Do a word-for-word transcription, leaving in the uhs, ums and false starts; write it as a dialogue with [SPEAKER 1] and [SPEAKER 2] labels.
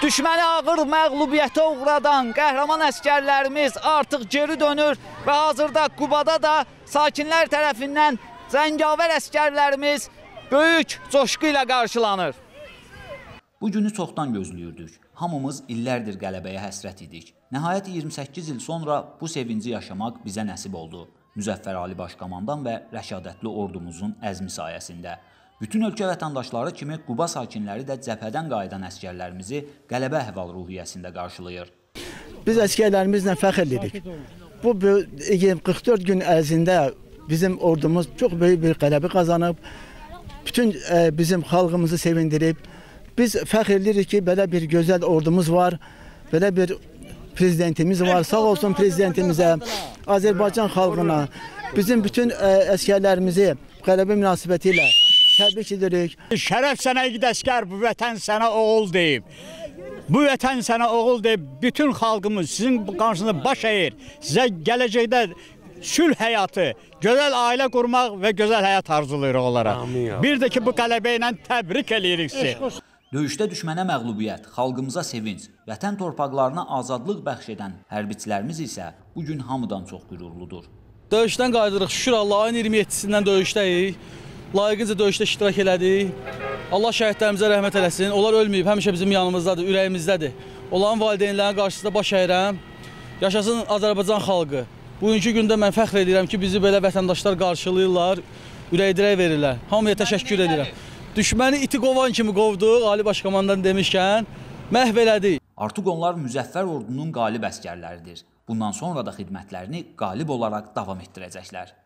[SPEAKER 1] Düşməni ağır məğlubiyyətə uğradan qəhrəman əskərlərimiz artıq geri dönür və hazırda Qubada da sakinlər tərəfindən Zəngavər əskərlərimiz böyük coşqu ilə qarşılanır.
[SPEAKER 2] Bu günü çoxdan gözləyirdik. Hamımız illərdir qələbəyə həsrət idik. Nəhayət iyirmi səkkiz il sonra bu sevinci yaşamaq bizə nəsib oldu. Müzəffər Ali Başkomandan və rəşadətli ordumuzun əzmi sayəsində. Bütün ölkə vətəndaşları kimi Quba sakinləri də cəbhədən qayıdan əskərlərimizi qələbə əhval-ruhiyyəsində qarşılayır.
[SPEAKER 3] Biz əskərlərimizlə fəxr edirik. Bu qırx dörd gün ərzində bizim ordumuz çox böyük bir qələbə qazanıb, bütün bizim xalqımızı sevindirib. Biz fəxr edirik ki, belə bir gözəl ordumuz var, belə bir prezidentimiz var. Sağ olsun prezidentimizə, Azərbaycan xalqına, bizim bütün əskərlərimizi qələbə münasibəti ilə təbrik edirik.
[SPEAKER 4] Şərəf sənə igid əskər, bu vətən sənə oğul deyib. Bu vətən sənə oğul deyib, bütün xalqımız sizin qarşınızda baş əyir. Sizə gələcəkdə sülh həyatı, gözəl ailə qurmaq və gözəl həyat arzulayırıq onlara. Bir də ki, bu qələbə ilə təbrik eləyirik sizi.
[SPEAKER 2] Döyüşdə düşmənə məğlubiyyət, xalqımıza sevinç, vətən torpaqlarına azadlıq bəxş edən hərbiçilərimiz isə bugün hamıdan çox qürurludur.
[SPEAKER 5] Döyüşdən qayıdırıq, şükür Allah, ayın iyirmi yeddisindən döyüşdəyik. Layiqincə döyüşdə iştirak elədik. Allah şəhidlərimizə rəhmət eləsin. Onlar ölməyib, həmişə bizim yanımızdadır, ürəyimizdədir. Onların valideynlərinin qarşısında baş əyirəm. Yaşasın Azərbaycan xalqı. Bugünkü gündə mən fəxr edirəm ki, bizi belə vətəndaşlar qarşılayırlar, ürək-dirək verirlər. Hamıya təşəkkür edirəm. Düşməni iti qovan kimi qovduq, Ali Başkomandan demişkən, məhv elədik.
[SPEAKER 2] Artıq onlar müzəffər ordunun qalib əskərləridir. Bundan sonra da xidmətlərini qalib olaraq davam etdirəcəklər.